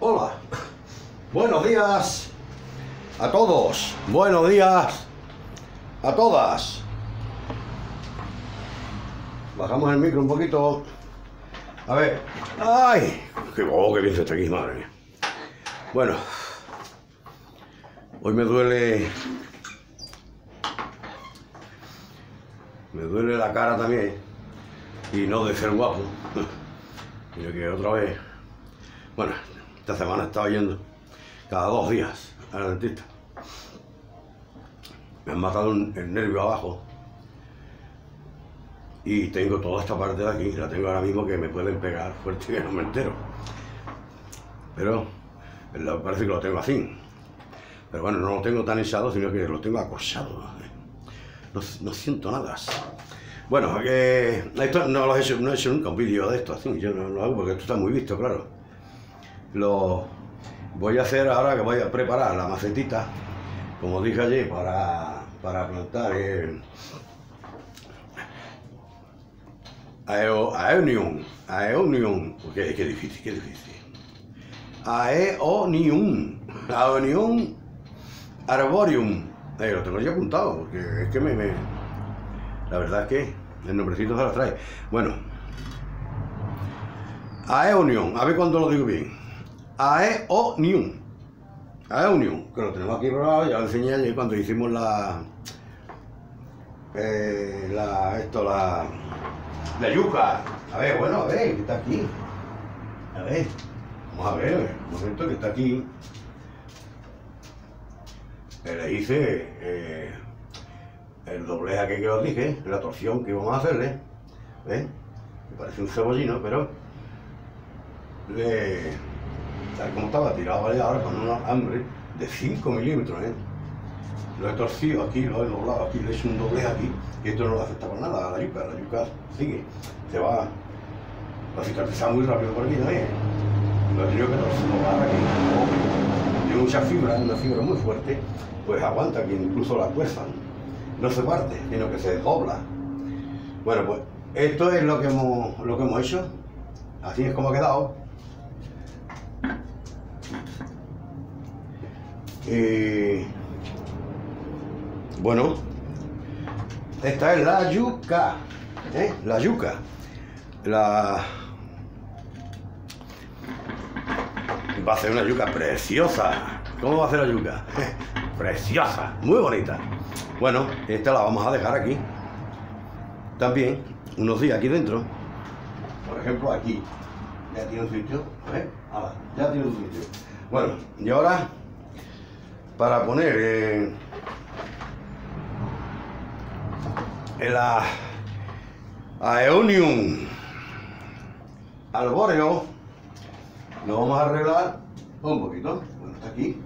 Hola, buenos días a todos, buenos días a todas. Bajamos el micro un poquito. A ver, ¡ay! ¡Qué bien se está aquí, madre mía! Bueno, hoy me duele la cara también, y no de ser guapo, sino que otra vez, bueno, esta semana he estado yendo cada 2 días al dentista. Me han matado el nervio abajo y tengo toda esta parte de aquí, la tengo ahora mismo que me pueden pegar fuerte que no me entero. Pero parece que lo tengo así. Pero bueno, no lo tengo tan hinchado, sino que lo tengo acosado. No siento nada. Bueno, esto no he hecho nunca un vídeo de esto así, yo no lo hago porque esto está muy visto, claro. Lo voy a hacer ahora que voy a preparar la macetita, como dije ayer, para plantar el Aeonium, qué difícil. Aeonium arboreum. Lo tengo ya apuntado, porque es que la verdad es que el nombrecito se lo trae. Bueno, Aeonium, a ver cuándo lo digo bien. Aeonium, que lo tenemos aquí probado, ya lo enseñé ayer cuando hicimos la yuca. A ver, bueno, a ver, que está aquí. A ver, vamos a ver, un momento que está aquí. Le hice el doblez que os dije, la torsión que vamos a hacerle. ¿Ves? Me parece un cebollino, pero tal como estaba tirado ahí ahora con una hambre de 5 milímetros, lo he torcido aquí, lo he doblado aquí, le he hecho un doblez aquí, y esto no le afecta para nada a la yuca sigue, se va a cicatrizar muy rápido por aquí también. Lo he tenido que doblar aquí, tiene mucha fibra, una fibra muy fuerte, pues aguanta que incluso la tuerzan, no se parte, sino que se dobla. Bueno, pues esto es lo que hemos hecho, así es como ha quedado. Bueno, esta es la yuca, la yuca. Va a ser una yuca preciosa. ¿Cómo va a ser la yuca? Preciosa, muy bonita. Bueno, esta la vamos a dejar aquí también unos días aquí dentro. Por ejemplo, aquí ya tiene un sitio, ya tiene un sitio. Bueno, y ahora para poner el Aeonium arboreo, lo vamos a arreglar un poquito. Bueno, está aquí.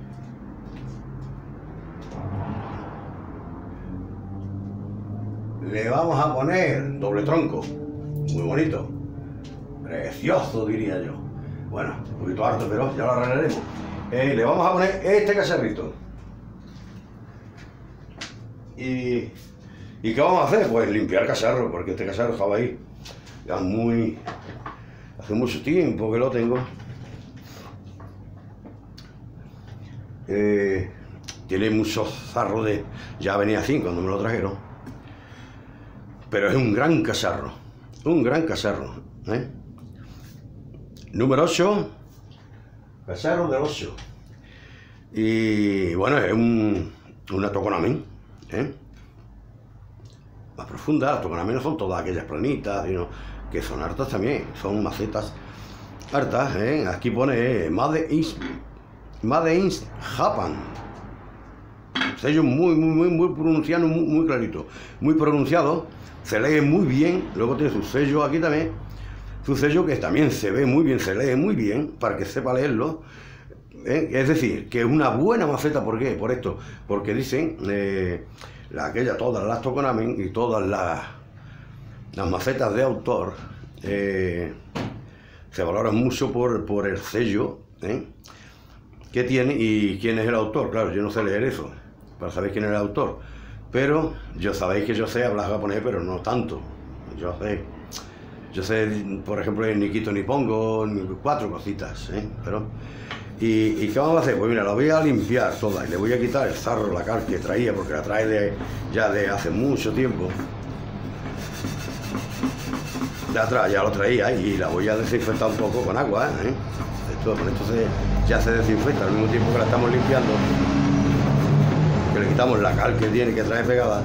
Le vamos a poner doble tronco, muy bonito, precioso diría yo. Bueno, un poquito harto, pero ya lo arreglaremos. Le vamos a poner este cacharrito. ¿Y qué vamos a hacer? Pues limpiar el cacharro, porque este cacharro estaba ahí ya hace mucho tiempo que lo tengo. Tiene muchos zarros ya venía así cuando me lo trajeron, pero es un gran cacharro, número 8, cacharro del 8, y bueno, es una toconamín, más profunda. Las toconamín no son todas aquellas planitas, sino que son hartas también, son macetas hartas. Aquí pone Made in Japan, sello muy pronunciado, muy clarito, muy pronunciado, se lee muy bien. Luego tiene su sello aquí también, su sello que también se ve muy bien, se lee muy bien, para que sepa leerlo. Es decir, que es una buena maceta. ¿Por qué? Por esto, porque dicen todas las tokonami y todas las macetas de autor se valoran mucho por el sello que tiene y quién es el autor. Claro, yo no sé leer eso para saber quién es el autor, pero sabéis que yo sé hablar japonés, pero no tanto. Yo sé Yo sé, por ejemplo, ni quito ni pongo, 4 cositas, pero... ¿Y qué vamos a hacer? Pues mira, la voy a limpiar toda y le voy a quitar el sarro, la cal que traía, porque la trae ya de hace mucho tiempo. De atrás ya lo traía y la voy a desinfectar un poco con agua, con esto ya se desinfecta al mismo tiempo que la estamos limpiando, que le quitamos la cal que tiene, que trae pegada.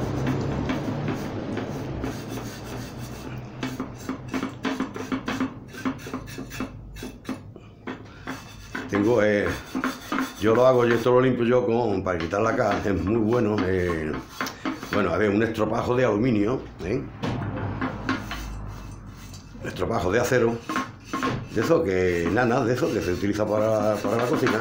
Tengo, yo lo hago, yo esto lo limpio yo para quitar la cal, es muy bueno. Bueno, a ver, un estropajo de aluminio, un estropajo de acero, de eso que, nada, de eso que se utiliza para la cocina.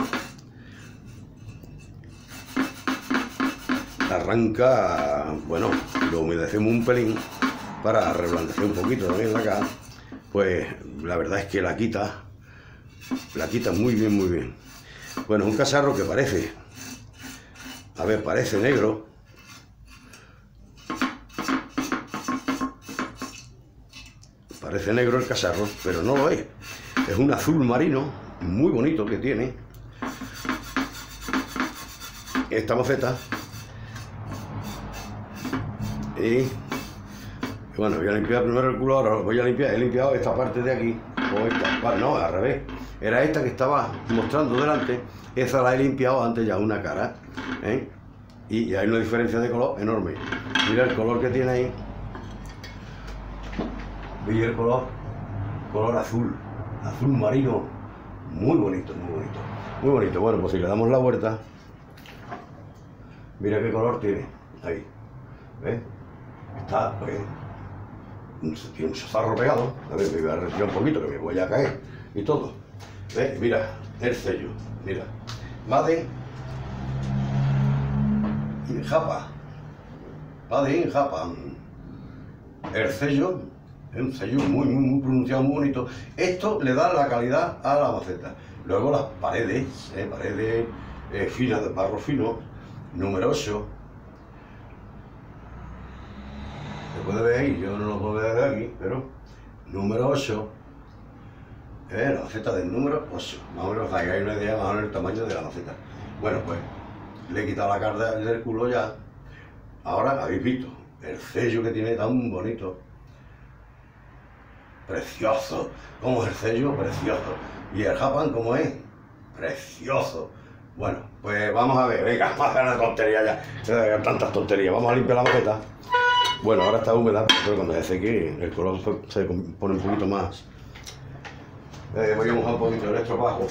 Arranca, bueno, lo humedecemos un pelín para reblandecer un poquito también la cal, pues la verdad es que la quita muy bien, muy bien. Bueno, un cacharro que parece, a ver, parece negro. Parece negro el cacharro, pero no lo es. Es un azul marino muy bonito que tiene esta maceta. Y bueno, voy a limpiar primero el culo, ahora voy a limpiar, he limpiado esta parte de aquí, o esta, bueno, no, al revés. Era esta que estaba mostrando delante, esa la he limpiado antes ya una cara, y hay una diferencia de color enorme. Mira el color que tiene ahí. Y el color azul marino, muy bonito, muy bonito, muy bonito. Bueno, pues si le damos la vuelta, mira qué color tiene, ahí, ¿ves? Está, tiene un sarro pegado. A ver, me voy a retirar un poquito que me voy a caer y todo. ¿Ves? Mira, el sello, mira, Made in Japan, Made in Japan, el sello. Es un sello muy pronunciado, muy bonito. Esto le da la calidad a la maceta. Luego las paredes, paredes finas de barro fino, número 8. Se puede ver ahí, yo no lo puedo ver aquí, pero número 8. La maceta del número 8. Más o menos, hay una idea más o menos del tamaño de la maceta. Bueno, pues le he quitado la carga del culo ya. Ahora habéis visto el sello que tiene tan bonito. Precioso, como es el sello, precioso. Y el Japan, como es, precioso. Bueno, pues vamos a ver, venga, vamos a hacer una tontería ya, tantas tonterías, vamos a limpiar la maceta. Bueno, ahora está húmeda, pero cuando se seque el color se pone un poquito más. Voy a mojar un poquito el estropajo.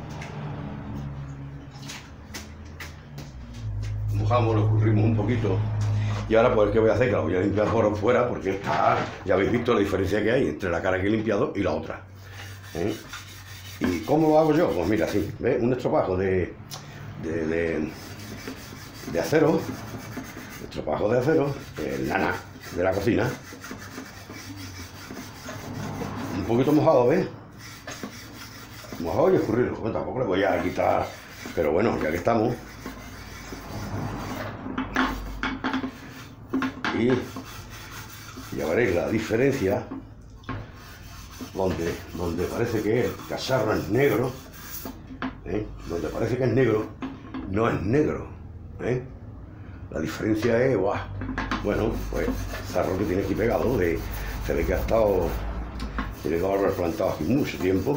Mojamos, lo escurrimos un poquito. Y ahora pues, ¿qué voy a hacer? Que la voy a limpiar por fuera, porque ya habéis visto la diferencia que hay entre la cara que he limpiado y la otra. ¿Y cómo lo hago yo? Pues mira, así, ¿ves? Un estropajo de acero, estropajo de acero, el nana de la cocina. Un poquito mojado, ¿ves? Mojado y escurrido. Bueno, tampoco le voy a quitar, pero bueno, ya que estamos. Y ya veréis la diferencia, donde parece que el cacharro es negro, donde parece que es negro, no es negro, la diferencia es, ¡guau! Bueno, pues el sarro que tiene aquí pegado, se ve que ha estado, tiene que haberlo plantado aquí mucho tiempo,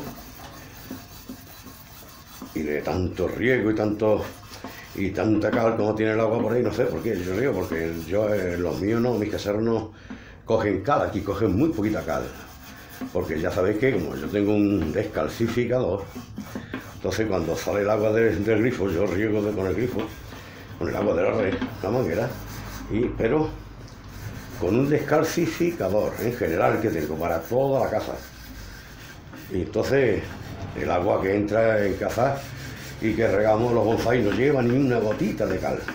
y de tanto riego y tanta cal como tiene el agua por ahí, no sé por qué, yo digo, porque los míos no, mis cacharros no cogen cal, aquí cogen muy poquita cal, porque ya sabéis que como yo tengo un descalcificador, entonces cuando sale el agua del grifo, yo riego con el grifo, con el agua de la manguera, pero con un descalcificador en general que tengo para toda la casa, y entonces el agua que entra en casa y que regamos los bonsái no lleva ni una gotita de cal.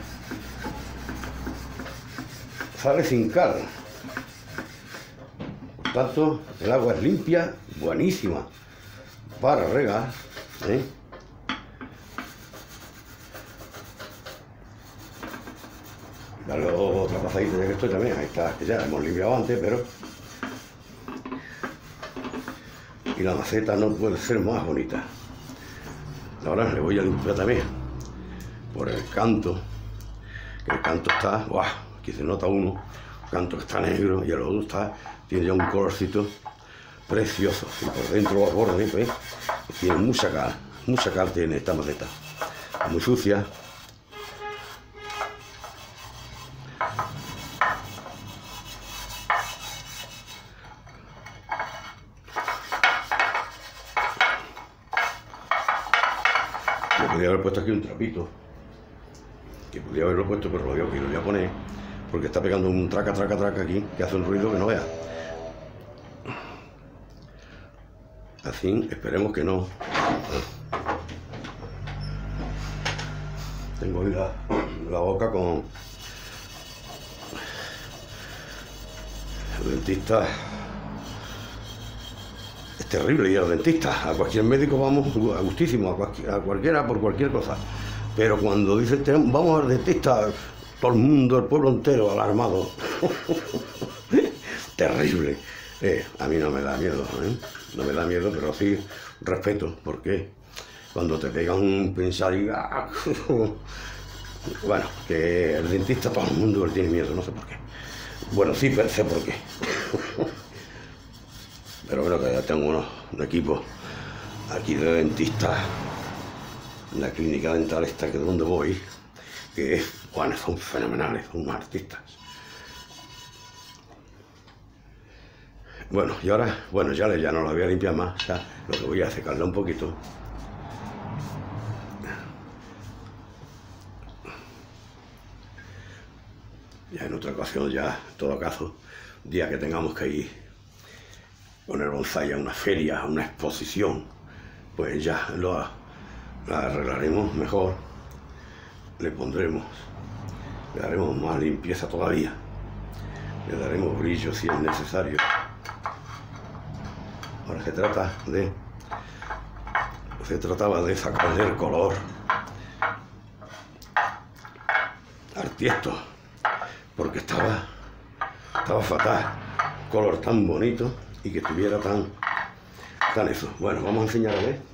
Sale sin cal. Por tanto, el agua es limpia, buenísima para regar. Darle otra pasadita ya que estoy también. Ahí está, que ya la hemos limpiado antes, pero Y la maceta no puede ser más bonita. Ahora le voy a limpiar también por el canto, que el canto está, ¡buah! Aquí se nota uno, el canto está negro y el otro está, tiene ya un colorcito precioso. Y por dentro los bordes, ¿ves? Tiene mucha cal tiene esta maceta, muy sucia. Yo podría haber puesto aquí un trapito, que podría haberlo puesto, pero lo voy a poner, porque está pegando un traca aquí, que hace un ruido que no vea. Así, esperemos que no. Tengo hoy la boca con el dentista. Es terrible ir al dentista. A cualquier médico vamos a gustísimo, a cualquiera por cualquier cosa. Pero cuando dice vamos al dentista, todo el mundo, el pueblo entero alarmado. Terrible. A mí no me da miedo, ¿eh? No me da miedo, pero sí respeto, porque cuando te pegan un pensar y... Bueno, que el dentista todo el mundo le tiene miedo, no sé por qué. Bueno, sí, pero sé por qué. Pero creo que ya tengo un equipo aquí de dentistas, en la clínica dental esta que es donde voy, que bueno, son fenomenales, son unos artistas. Bueno, y ahora, bueno, ya no la voy a limpiar más, ya lo que voy a secarla un poquito. Ya en otra ocasión, ya en todo caso, día que tengamos que ir con el bonsái a una feria, a una exposición, pues ya la arreglaremos mejor, le daremos más limpieza todavía, le daremos brillo si es necesario. Ahora se trataba de sacarle el color al tiesto, porque estaba fatal, color tan bonito y que estuviera tan eso. Bueno, vamos a enseñar a ver.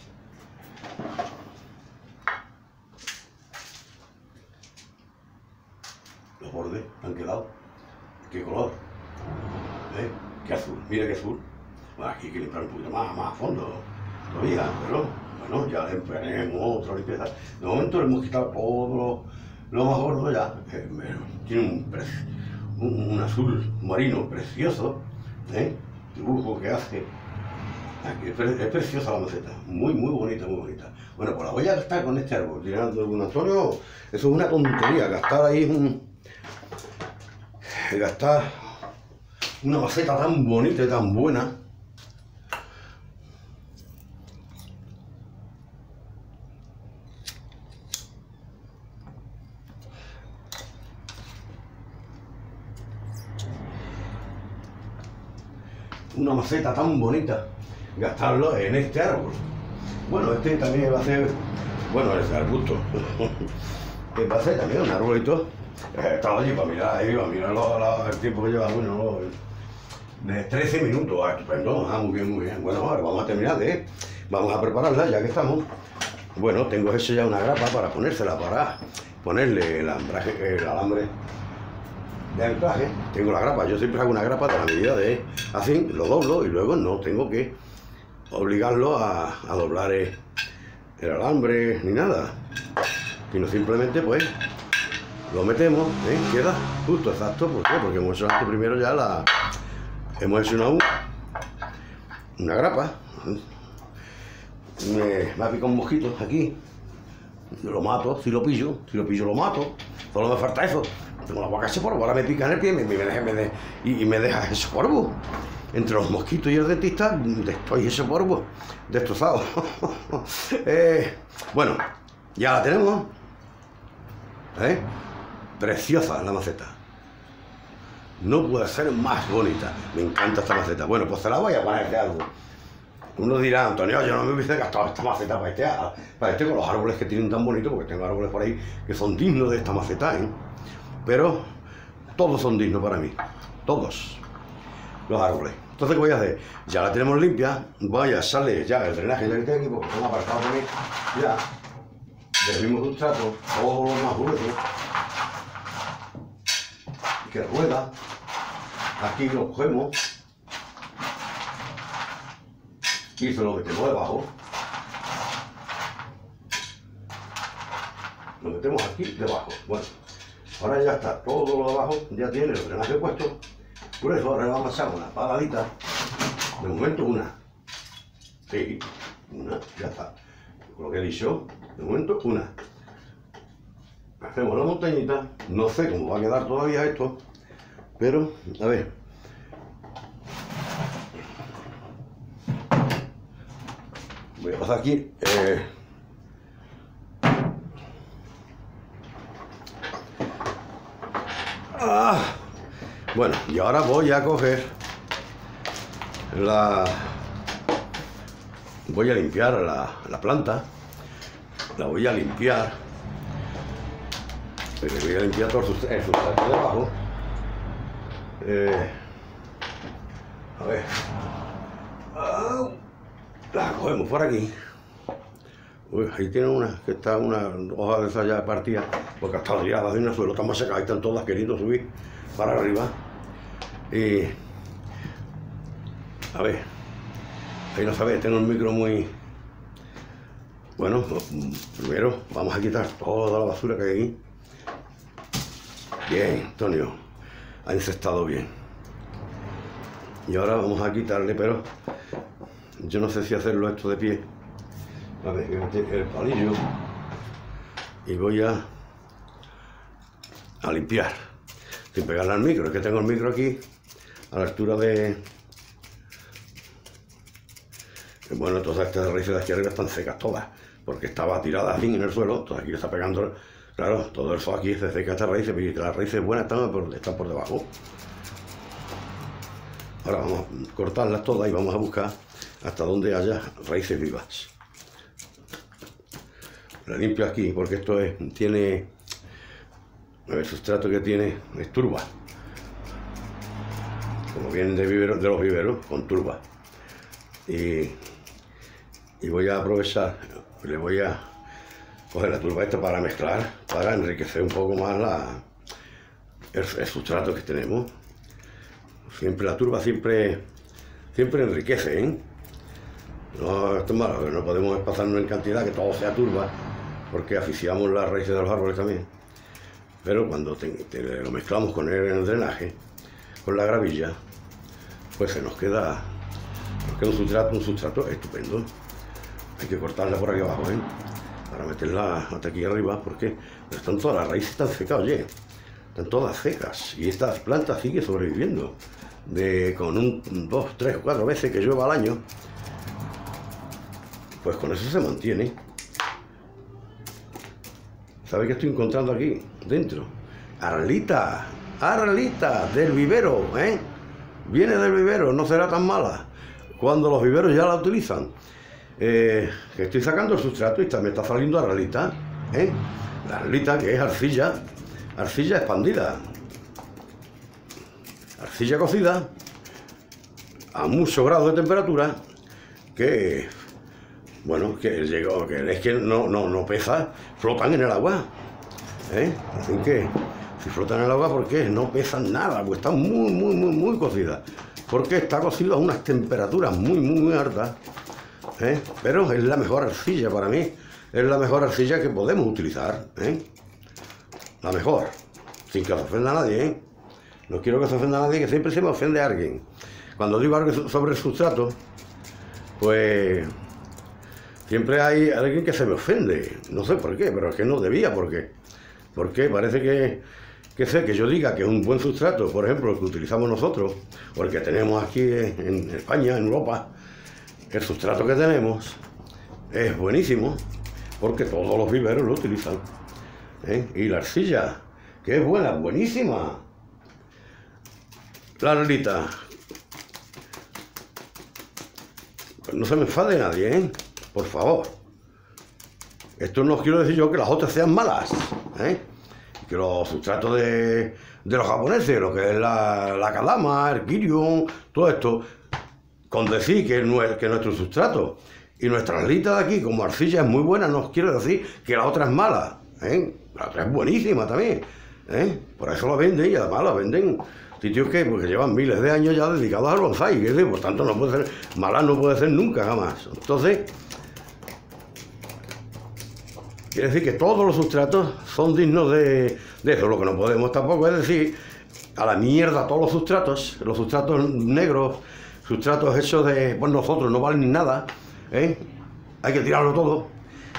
Los bordes han quedado. ¿Qué color? ¿Qué azul? Mira qué azul. Bueno, aquí hay que limpiar un poquito más a fondo todavía, pero bueno, ya le emplearemos otra limpieza. De momento le hemos quitado todo lo más gordo ya. Tiene un azul marino precioso, dibujo que hace. Es preciosa la maceta, muy bonita, muy bonita. Bueno, pues la voy a gastar con este árbol, tirando algún Antonio. Eso es una tontería, gastar ahí gastar una maceta tan bonita y tan buena. Una maceta tan bonita, gastarlo en este árbol. Bueno, este también va a ser, bueno, es arbusto. Va a ser también un arbolito. Estaba allí para mirar el tiempo que lleva, bueno, de 13 minutos, estupendo, muy bien. Bueno, ahora vamos a terminar vamos a prepararla ya que estamos. Bueno, tengo hecho ya una grapa para ponérsela, para ponerle el alambre de anclaje. Tengo la grapa, yo siempre hago una grapa de la medida de así, lo doblo y luego no tengo que obligarlo a doblar el alambre ni nada, sino simplemente pues lo metemos, queda justo, exacto. ¿Por qué? Porque hemos hecho antes primero ya hemos hecho una grapa. Me ha picado un mosquito aquí, lo mato, si lo pillo lo mato, solo me falta eso. Tengo la boca hecha polvo, ahora me pica en el pie y me deja ese polvo. Entre los mosquitos y el dentista estoy ese polvo destrozado. Bueno, ya la tenemos. Preciosa la maceta. No puede ser más bonita. Me encanta esta maceta. Bueno, pues se la voy a poner de algo. Uno dirá, Antonio, yo no me hubiese gastado esta maceta para este con los árboles que tienen tan bonitos, porque tengo árboles por ahí que son dignos de esta maceta, Pero todos son dignos para mí. Todos los árboles. Entonces, ¿qué voy a hacer? Ya la tenemos limpia, vaya, sale ya el drenaje ya que tengo aquí, porque estamos apartados también, ya, del mismo sustrato, todo lo más grueso, que rueda, aquí lo cogemos, y se lo metemos debajo, lo metemos aquí debajo. Bueno, ahora ya está, todo lo de abajo ya tiene el drenaje puesto. Por eso ahora vamos a echar una paladita, de momento una, sí, una, ya está, con lo que he dicho, de momento una. Hacemos la montañita, no sé cómo va a quedar todavía esto, pero a ver. Voy a pasar aquí, bueno, y ahora voy a coger voy a limpiar la planta, la voy a limpiar, voy a limpiar todo el sustrato de abajo, a ver, la cogemos por aquí. Uy, ahí tiene una, que está una hoja de esa ya partida, porque está tirada de un suelo, está más secada, ahí están todas queriendo subir para arriba. Y a ver, ahí no sabe, tengo el micro muy bueno. Primero vamos a quitar toda la basura que hay aquí. Bien, Antonio, ha incestado bien. Y ahora vamos a quitarle, pero yo no sé si hacerlo esto de pie. A ver, voy a meter el palillo y voy a limpiar sin pegarle al micro. Es que tengo el micro aquí a la altura de... Bueno, todas estas raíces de aquí arriba están secas todas, porque estaba tirada así en el suelo. Entonces aquí le está pegando, claro, todo eso aquí se seca estas raíces, pero las raíces buenas están por debajo. Ahora vamos a cortarlas todas y vamos a buscar hasta donde haya raíces vivas. La limpio aquí porque esto tiene, el sustrato que tiene es turba, como vienen de los viveros, con turba. Y voy a aprovechar, le voy a coger la turba esta para mezclar, para enriquecer un poco más el sustrato que tenemos. Siempre la turba siempre enriquece, ¿eh? No, esto es malo, no podemos pasarnos en cantidad, que todo sea turba, porque asfixiamos las raíces de los árboles también. Pero cuando lo mezclamos con el drenaje, con la gravilla, pues se nos queda un sustrato estupendo. Hay que cortarla por aquí abajo, ¿eh? Para meterla hasta aquí arriba, porque están todas las raíces están secas, oye, están todas secas, y esta planta sigue sobreviviendo con 2, 3 o 4 veces que llueva al año. Pues con eso se mantiene. ¿Sabe qué estoy encontrando aquí dentro? Arlita del vivero, ¿eh? Viene del vivero, no será tan mala cuando los viveros ya la utilizan. Que estoy sacando el sustrato y me está saliendo arlita, ¿eh? La arlita, que es arcilla expandida, arcilla cocida a muchos grados de temperatura, que bueno, que es que no pesa, flotan en el agua, ¿eh? Así que si flotan en el agua, ¿por qué? No pesan nada, pues están muy cocidas, porque está cocido a unas temperaturas muy altas, ¿eh? Pero es la mejor arcilla para mí, es la mejor arcilla que podemos utilizar, ¿eh? La mejor, sin que se ofenda a nadie, ¿eh? No quiero que se ofenda a nadie, que siempre se me ofende a alguien. Cuando digo algo sobre el sustrato, pues siempre hay alguien que se me ofende. No sé por qué, pero es que no debía, porque parece que yo diga que es un buen sustrato, por ejemplo, el que utilizamos nosotros, o el que tenemos aquí en España, en Europa, el sustrato que tenemos es buenísimo, porque todos los viveros lo utilizan, ¿eh? Y la arcilla, que es buena, buenísima. La arlita. Pues no se me enfade nadie, ¿eh? Por favor. Esto no quiero decir yo que las otras sean malas, ¿eh? Que los sustratos de los japoneses, lo que es la kadama, el kiryu, todo esto, con decir que nuestro sustrato y nuestra arlita de aquí, como arcilla, es muy buena, no quiero decir que la otra es mala, ¿eh? La otra es buenísima también, ¿eh? Por eso la venden, y además la venden sitios que porque llevan miles de años ya dedicados al bonsái, que por tanto no puede ser mala, no puede ser nunca, jamás. Entonces, quiere decir que todos los sustratos son dignos de eso. Lo que no podemos tampoco es decir a la mierda todos los sustratos negros, sustratos hechos de, pues nosotros no valen ni nada, ¿eh? Hay que tirarlo todo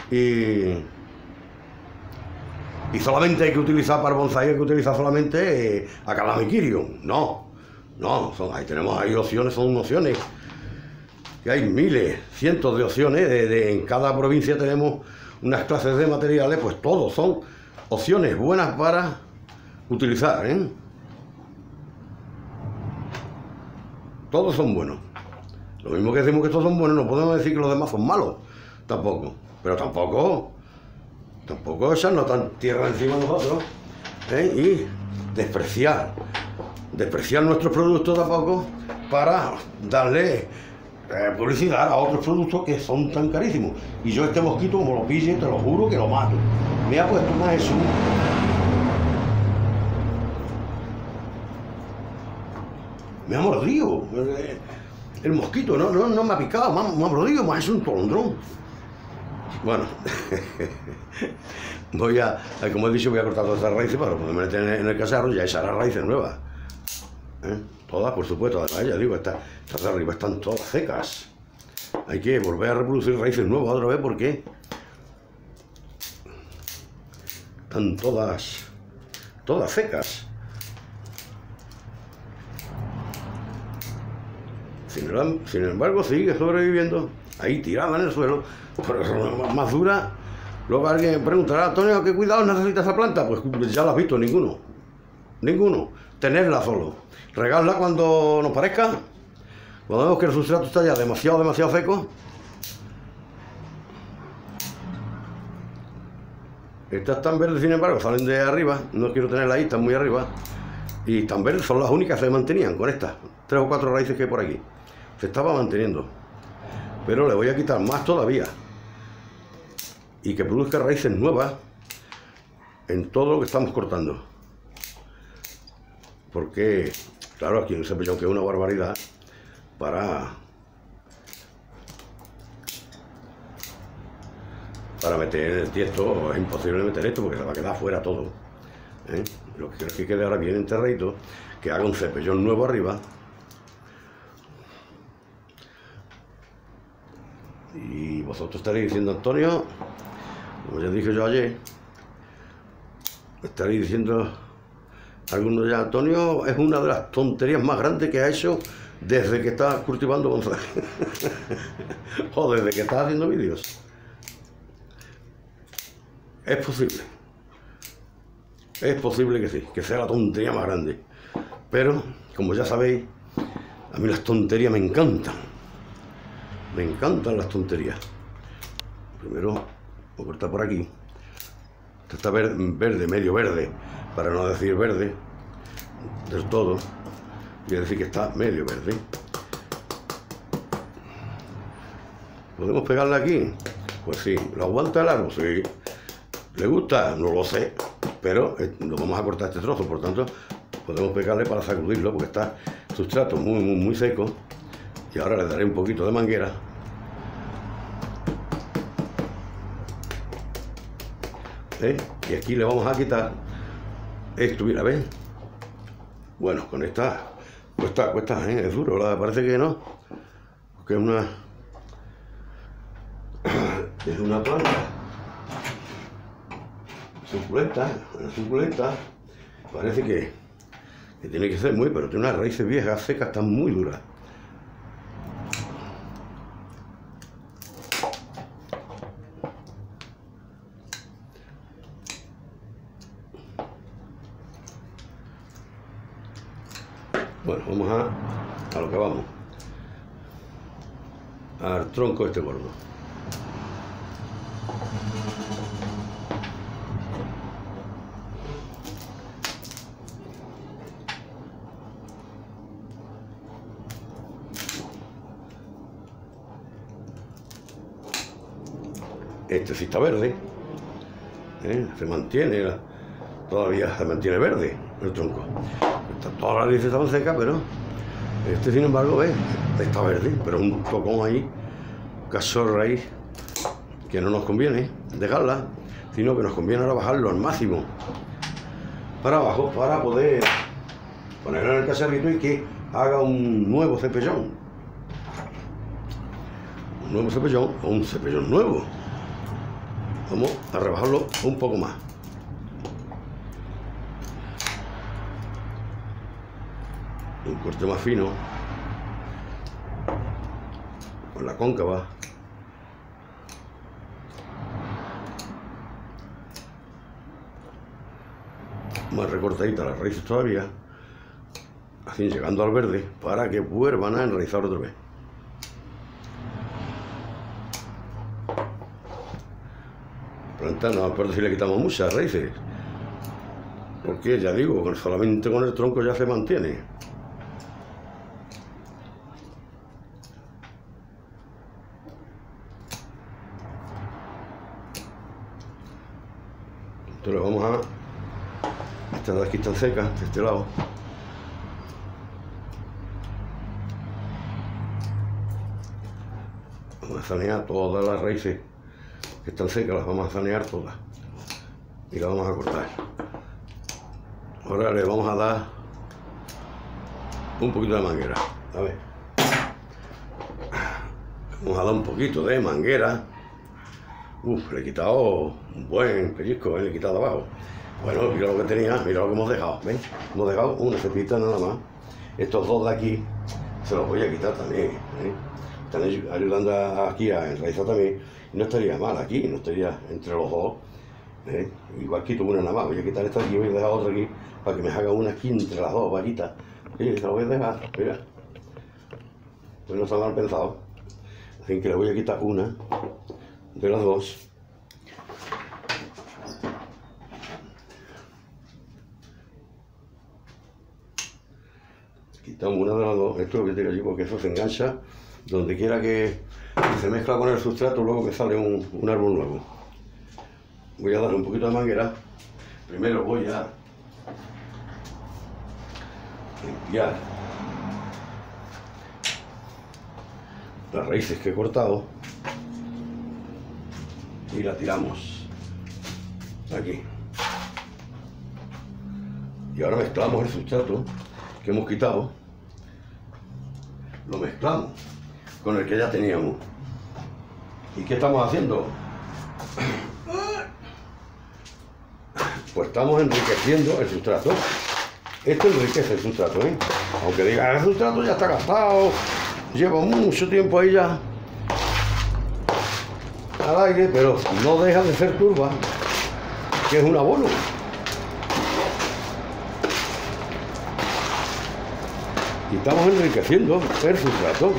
y solamente hay que utilizar para bonsái, hay que utilizar solamente a Calamiquirium. No, hay opciones, son opciones, que hay miles, cientos de opciones, en cada provincia tenemos unas clases de materiales, pues todos son opciones buenas para utilizar, ¿eh? Todos son buenos. Lo mismo que decimos que estos son buenos, no podemos decir que los demás son malos, tampoco. Pero tampoco echarnos tan tierra encima de nosotros, ¿eh? Y despreciar nuestros productos tampoco para darle publicidad a otros productos que son tan carísimos. Y yo este mosquito, como lo pille, te lo juro que lo mato. Me ha puesto una Jesús. Me ha mordido. El mosquito no me ha picado, me ha mordido, me ha hecho un tolondrón. Bueno, como he dicho, voy a cortar todas estas raíces para poder meter en el cacharro y echar las raíces nuevas. Todas, por supuesto, además, ya digo, estas de arriba están todas secas. Hay que volver a reproducir raíces nuevas otra vez porque están todas secas. Sin embargo, sigue sobreviviendo ahí tirada en el suelo, pero es más dura. Luego alguien preguntará, Antonio, ¿qué cuidado necesita esa planta? Pues ya la has visto, ninguno. Tenerla solo. Regarla cuando nos parezca. Cuando vemos que el sustrato está ya demasiado seco. Estas tan verdes, sin embargo, salen de arriba. No quiero tenerlas ahí, están muy arriba. Y tan verdes son las únicas que se mantenían con estas 3 o 4 raíces que hay por aquí. Se estaba manteniendo, pero le voy a quitar más todavía y que produzca raíces nuevas en todo lo que estamos cortando, porque claro, aquí en ese cepillón que es una barbaridad para meter en el tiesto. Es imposible meter esto porque se va a quedar fuera todo, ¿eh? Lo que quiero es que quede ahora bien enterradito, que haga un cepillón nuevo arriba. Y vosotros estaréis diciendo, Antonio, como ya dije yo ayer, estaréis diciendo algunos ya, Antonio es una de las tonterías más grandes que ha hecho desde que está cultivando bonsái. O desde que está haciendo vídeos. Es posible que sí, que sea la tontería más grande. Pero, como ya sabéis, a mí las tonterías me encantan. Me encantan las tonterías. Primero voy a cortar por aquí. Esto está verde, medio verde, para no decir verde del todo. Quiere decir que está medio verde. ¿Podemos pegarla aquí? Pues sí. ¿Lo aguanta el árbol? Sí. ¿Le gusta? No lo sé. Pero lo vamos a cortar este trozo, por tanto podemos pegarle para sacudirlo, porque está el sustrato muy seco. Y ahora le daré un poquito de manguera. Y aquí le vamos a quitar esto, mira, ¿ves? Bueno, con esta cuesta, es duro, parece que no, porque es una planta suculenta, parece que tiene que ser pero tiene unas raíces viejas, secas, están muy duras. Bueno, vamos a lo que vamos, al tronco este gordo. Este sí está verde, se mantiene, todavía se mantiene verde el tronco. Todas las raíces estaban secas, pero este, sin embargo, está verde, pero un tocón ahí, caso raíz, que no nos conviene dejarla, sino que nos conviene ahora bajarlo al máximo para abajo, para poder ponerlo en el cacharrito y que haga un nuevo cepellón. Un nuevo cepellón o un cepellón nuevo. Vamos a rebajarlo un poco más. Un corte más fino, con la cóncava. Más recortadita las raíces todavía, así llegando al verde, para que vuelvan a enraizar otra vez. La planta no me acuerdo si le quitamos muchas raíces, porque ya digo, solamente con el tronco ya se mantiene. Entonces vamos a... Estas de aquí están secas, de este lado. Vamos a sanear todas las raíces que están secas, las vamos a sanear todas. Y las vamos a cortar. Ahora le vamos a dar un poquito de manguera. A ver. Vamos a dar un poquito de manguera. Le he quitado un buen pellizco, le he quitado abajo. Bueno, mira lo que tenía, mira lo que hemos dejado, ¿ven? Hemos dejado una cepillita nada más. Estos dos de aquí se los voy a quitar también, Están ayudando aquí a enraizar también. No estaría mal aquí, no estaría entre los dos. Igual quito una nada más, voy a quitar esta aquí y voy a dejar otra aquí para que me haga una aquí entre las dos vaquitas. Sí, se la voy a dejar, mira. Pues no está mal pensado. Así que le voy a quitar una de las dos. Quitamos una de las dos, esto es lo que tiene allí, porque eso se engancha donde quiera que se mezcla con el sustrato, luego me sale un árbol nuevo. Voy a darle un poquito de manguera. Primero voy a limpiar las raíces que he cortado y la tiramos aquí. Y ahora mezclamos el sustrato que hemos quitado, lo mezclamos con el que ya teníamos. ¿Y qué estamos haciendo? Pues estamos enriqueciendo el sustrato. Esto enriquece el sustrato, Aunque digan, el sustrato ya está gastado, lleva mucho tiempo ahí ya al aire, pero no deja de ser turba, que es un abono. Y estamos enriqueciendo el sustrato,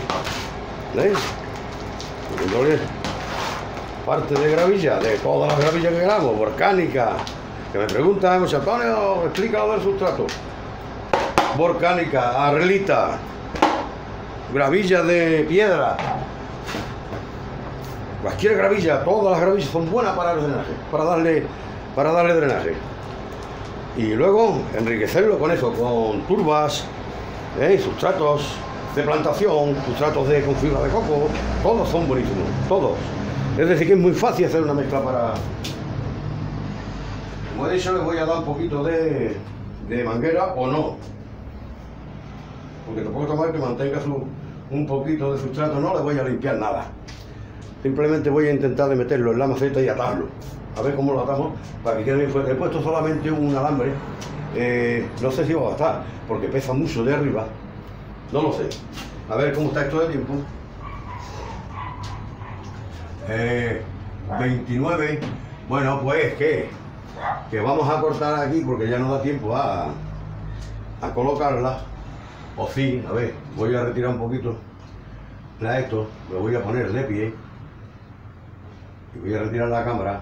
poniéndole parte de gravilla, de todas las gravillas que queramos, volcánica. Que me preguntan, José Antonio, explica lo del sustrato. Volcánica, arlita, gravilla de piedra, cualquier gravilla, todas las gravillas son buenas para el drenaje, para darle drenaje. Y luego enriquecerlo con eso, con turbas, sustratos de plantación, sustratos con fibra de coco, todos son buenísimos, todos. Es decir, que es muy fácil hacer una mezcla para... Como he dicho, le voy a dar un poquito de manguera o no. Porque tampoco está mal que mantenga un poquito de sustrato, no le voy a limpiar nada. Simplemente voy a intentar de meterlo en la maceta y atarlo. A ver cómo lo atamos para que quede bien fuerte. He puesto solamente un alambre. No sé si va a bastar, porque pesa mucho de arriba. No lo sé. A ver cómo está esto de tiempo. 29. Bueno, pues que vamos a cortar aquí porque ya no da tiempo a colocarla. O sí, a ver, voy a retirar un poquito esto, lo voy a poner de pie y voy a retirar la cámara.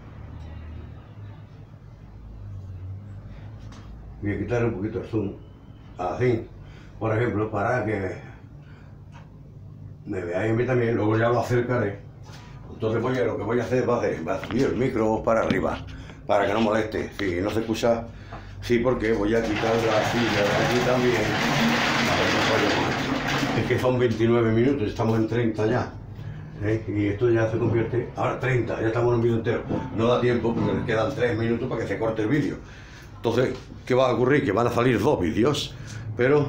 Voy a quitar un poquito el zoom, así, por ejemplo, para que me veáis a mí también. Luego ya lo acercaré con Entonces lo que voy a hacer va a subir el micro para arriba, para que no moleste. Si no se escucha, sí, porque voy a quitar la silla de aquí también. A ver, no fallo más. Es que son 29 minutos, estamos en 30 ya. Y esto ya se convierte, ahora 30, ya estamos en un vídeo entero. No da tiempo porque les quedan 3 minutos para que se corte el vídeo. Entonces, ¿qué va a ocurrir? Que van a salir 2 vídeos, pero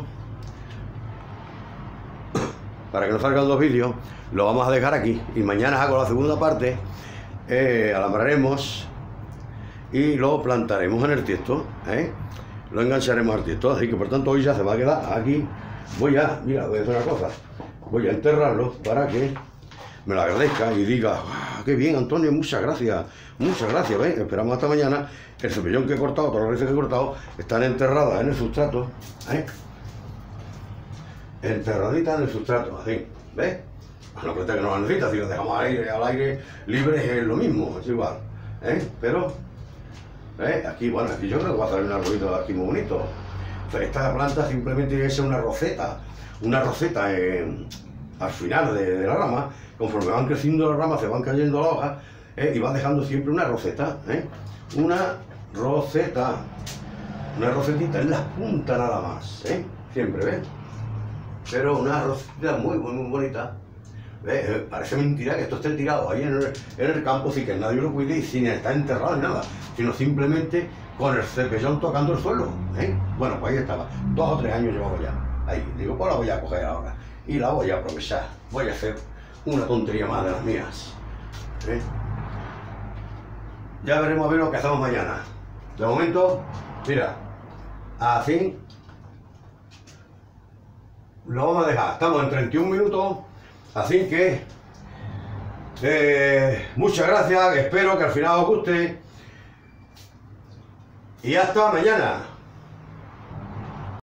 para que no salgan 2 vídeos, lo vamos a dejar aquí. Y mañana hago la segunda parte, alambraremos y lo plantaremos en el tiesto, lo engancharemos al tiesto. Así que por tanto hoy ya se va a quedar aquí. Voy a hacer una cosa, voy a enterrarlo para que me lo agradezca y diga, qué bien, Antonio, muchas gracias, ¿ven? Esperamos hasta mañana. El cepillón que he cortado, todas las veces que he cortado, están enterradas en el sustrato, enterraditas en el sustrato, así, ¿ves? No cuenta que no las necesita, si las dejamos al aire libre es lo mismo, es igual, pero, aquí, bueno, aquí yo creo que va a salir un arbolito aquí muy bonito. O sea, esta planta simplemente es una roseta al final de la rama. Conforme van creciendo las ramas, se van cayendo las hojas, y van dejando siempre una roseta, una rosetita en las puntas nada más, siempre, ¿ves? Pero una roseta muy bonita. ¿Ves? Parece mentira que esto esté tirado ahí en el campo sin que nadie lo cuide y sin estar enterrado ni nada, sino simplemente con el cepillón tocando el suelo, Bueno, pues ahí estaba, 2 o 3 años llevaba ya, ahí, digo, pues la voy a coger ahora y la voy a aprovechar, voy a hacer una tontería más de las mías, Ya veremos a ver lo que hacemos mañana. De momento, mira, así lo vamos a dejar. Estamos en 31 minutos, así que muchas gracias, espero que al final os guste y hasta mañana.